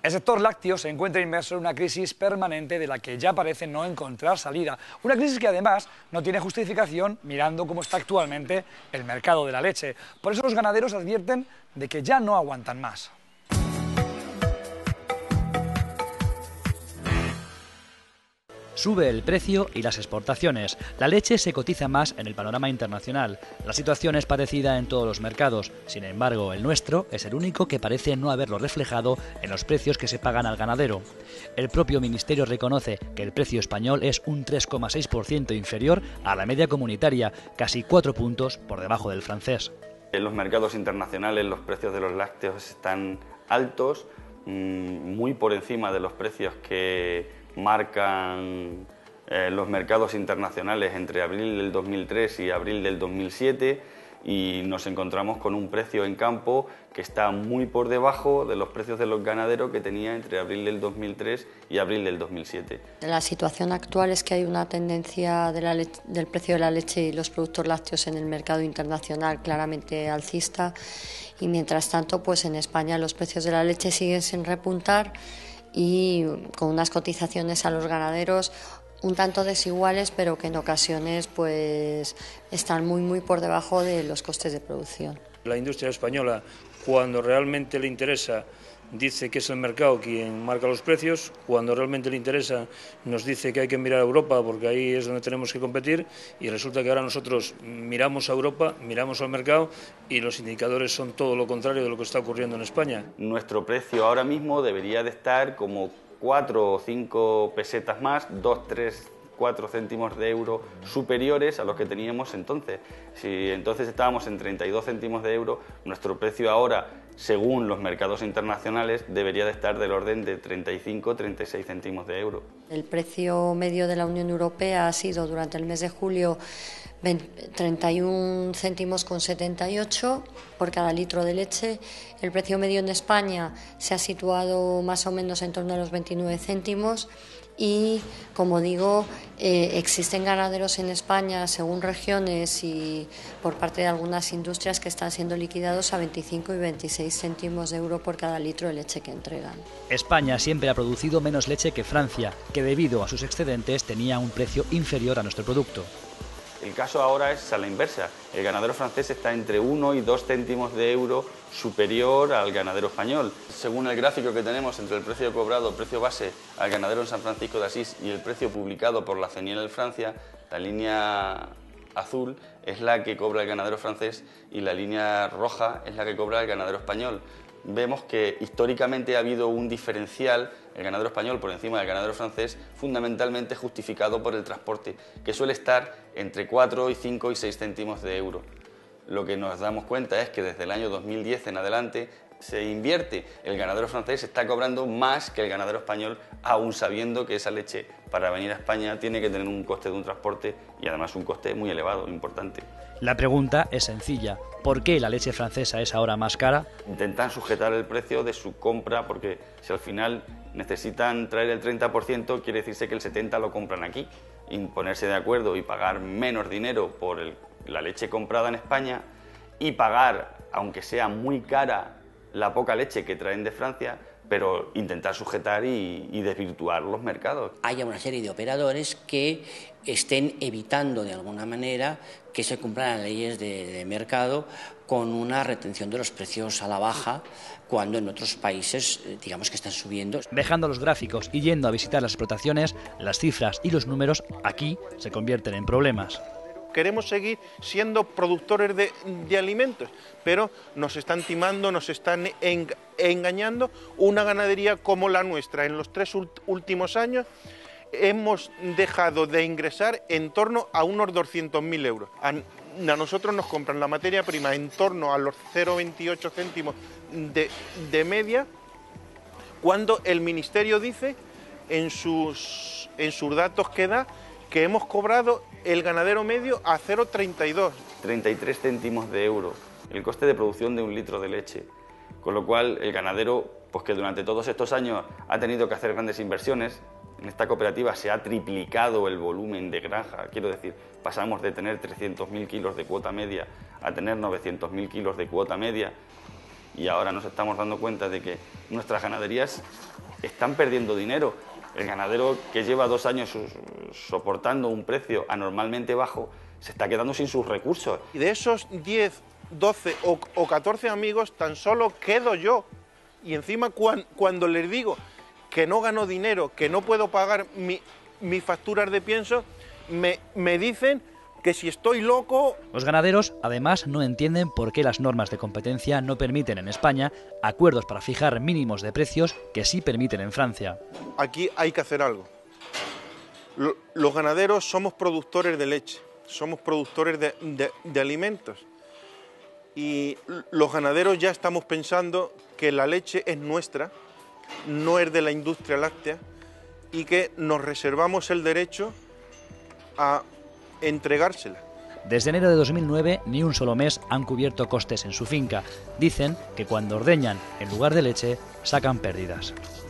El sector lácteo se encuentra inmerso en una crisis permanente de la que ya parece no encontrar salida. Una crisis que además no tiene justificación mirando cómo está actualmente el mercado de la leche. Por eso los ganaderos advierten de que ya no aguantan más. Sube el precio y las exportaciones. La leche se cotiza más en el panorama internacional. La situación es parecida en todos los mercados. Sin embargo, el nuestro es el único que parece no haberlo reflejado en los precios que se pagan al ganadero. El propio Ministerio reconoce que el precio español es un 3,6% inferior a la media comunitaria, casi 4 puntos por debajo del francés. En los mercados internacionales los precios de los lácteos están altos, muy por encima de los precios que marcan los mercados internacionales entre abril del 2003 y abril del 2007, y nos encontramos con un precio en campo que está muy por debajo de los precios de los ganaderos que tenía entre abril del 2003 y abril del 2007. La situación actual es que hay una tendencia del precio de la leche y los productos lácteos en el mercado internacional claramente alcista, y mientras tanto pues en España los precios de la leche siguen sin repuntar y con unas cotizaciones a los ganaderos un tanto desiguales, pero que en ocasiones pues están muy por debajo de los costes de producción. La industria española, cuando realmente le interesa, dice que es el mercado quien marca los precios. Cuando realmente le interesa, nos dice que hay que mirar a Europa porque ahí es donde tenemos que competir, y resulta que ahora nosotros miramos a Europa, miramos al mercado y los indicadores son todo lo contrario de lo que está ocurriendo en España. Nuestro precio ahora mismo debería de estar como 4 o 5 pesetas más, 2, 3, 4 céntimos de euro superiores a los que teníamos entonces. Si entonces estábamos en 32 céntimos de euro, nuestro precio ahora, según los mercados internacionales, debería de estar del orden de 35 36 céntimos de euro. El precio medio de la Unión Europea ha sido durante el mes de julio 31 céntimos con 78 por cada litro de leche. El precio medio en España se ha situado más o menos en torno a los 29 céntimos. Y, como digo, existen ganaderos en España, según regiones y por parte de algunas industrias, que están siendo liquidados a 25 y 26 céntimos de euro por cada litro de leche que entregan. España siempre ha producido menos leche que Francia, que debido a sus excedentes tenía un precio inferior a nuestro producto. El caso ahora es a la inversa. El ganadero francés está entre 1 y 2 céntimos de euro superior al ganadero español. Según el gráfico que tenemos entre el precio cobrado, precio base al ganadero en San Francisco de Asís, y el precio publicado por la CENIEL en Francia, la línea azul es la que cobra el ganadero francés y la línea roja es la que cobra el ganadero español. Vemos que históricamente ha habido un diferencial, el ganadero español por encima del ganadero francés, fundamentalmente justificado por el transporte, que suele estar entre 4 y 5 y 6 céntimos de euro. Lo que nos damos cuenta es que desde el año 2010 en adelante se invierte. El ganadero francés está cobrando más que el ganadero español, aún sabiendo que esa leche para venir a España tiene que tener un coste de un transporte y además un coste muy elevado, importante. La pregunta es sencilla: ¿por qué la leche francesa es ahora más cara? Intentan sujetar el precio de su compra, porque si al final necesitan traer el 30%, quiere decirse que el 70% lo compran aquí. Y ponerse de acuerdo y pagar menos dinero por la leche comprada en España y pagar, aunque sea muy cara, la poca leche que traen de Francia, pero intentar sujetar y desvirtuar los mercados. Haya una serie de operadores que estén evitando de alguna manera que se cumplan las leyes de mercado, con una retención de los precios a la baja, cuando en otros países digamos que están subiendo. Dejando los gráficos y yendo a visitar las explotaciones, las cifras y los números aquí se convierten en problemas. Queremos seguir siendo productores de alimentos, pero nos están timando, nos están engañando. Una ganadería como la nuestra, en los 3 últimos años, hemos dejado de ingresar en torno a unos 200.000 euros. A nosotros nos compran la materia prima en torno a los 0,28 céntimos de media, cuando el Ministerio dice en sus datos que da que hemos cobrado el ganadero medio a 0,32. 33 céntimos de euro el coste de producción de un litro de leche, con lo cual el ganadero, pues que durante todos estos años ha tenido que hacer grandes inversiones. En esta cooperativa se ha triplicado el volumen de granja, quiero decir, pasamos de tener 300.000 kilos de cuota media a tener 900.000 kilos de cuota media. y ahora nos estamos dando cuenta de que nuestras ganaderías están perdiendo dinero. El ganadero que lleva 2 años soportando un precio anormalmente bajo se está quedando sin sus recursos. Y de esos 10, 12 o 14 amigos tan solo quedo yo. Y encima cuando les digo que no gano dinero, que no puedo pagar mis facturas de pienso, me dicen que si estoy loco. Los ganaderos, además, no entienden por qué las normas de competencia no permiten en España acuerdos para fijar mínimos de precios que sí permiten en Francia. Aquí hay que hacer algo. Los ganaderos somos productores de leche, somos productores de alimentos. Y los ganaderos ya estamos pensando que la leche es nuestra, no es de la industria láctea, y que nos reservamos el derecho a entregársela. Desde enero de 2009 ni un solo mes han cubierto costes en su finca. Dicen que cuando ordeñan en lugar de leche sacan pérdidas.